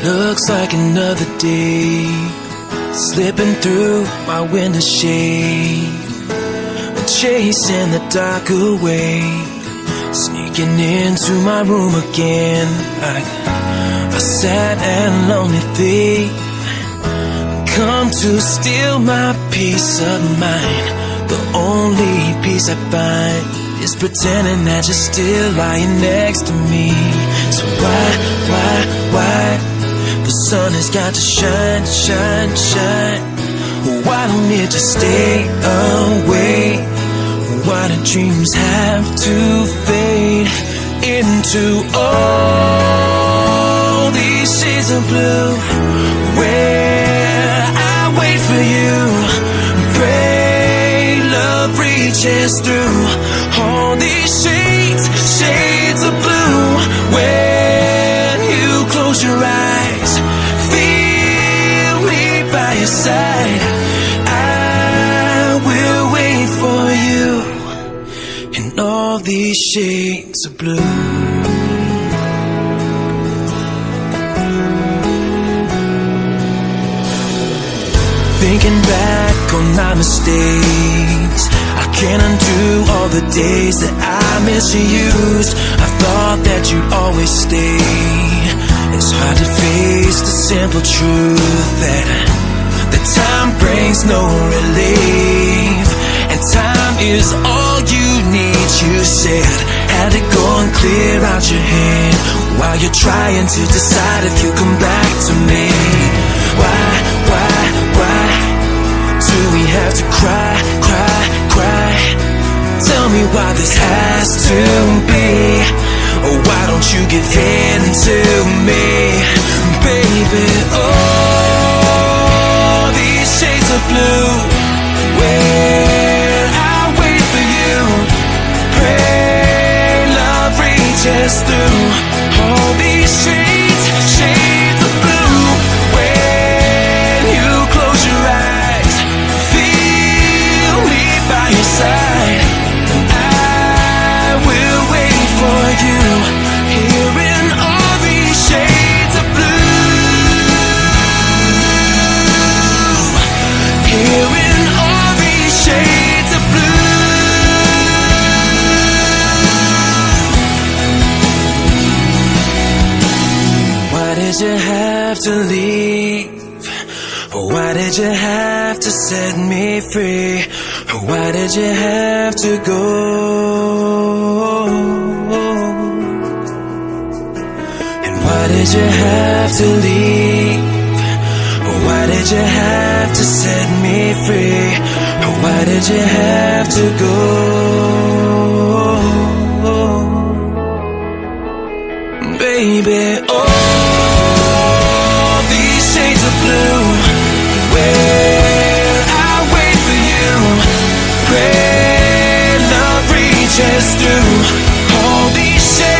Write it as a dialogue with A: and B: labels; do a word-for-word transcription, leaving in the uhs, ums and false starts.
A: Looks like another day, slipping through my window shade, chasing the dark away, sneaking into my room again like a sad and lonely thief, come to steal my peace of mind. The only peace I find is pretending that you're still lying next to me. So why, why, why? The sun has got to shine, shine, shine. Why don't it just stay away? Why do dreams have to fade into all these shades of blue? Where I wait for you, pray love reaches through all these shades, shades of blue. When you close your eyes, feel me by your side, I will wait for you in all these shades of blue. Thinking back on my mistakes, I can't undo all the days that I misused. I thought that you'd always stay. It's hard to face the simple truth that that time brings no relief, and time is all you need. You said, had to go and clear out your head while you're trying to decide if you come back to me. Why, why, why do we have to cry, cry, cry? Tell me why this has to be. Oh, why don't you give in to me, baby? Oh, these shades of blue, where I wait for you, pray love reaches through all these shades, shades of blue. When you close your eyes, feel me by your side, I will wait for you here in all these shades of blue, here in all these shades of blue. Why did you have to leave? Why did you have to set me free? Why did you have to go? And why did you have to leave? Why did you have to set me free? Why did you have to go? Baby, oh, these shades of blue, where I wait for you, pray love reaches through all these shades.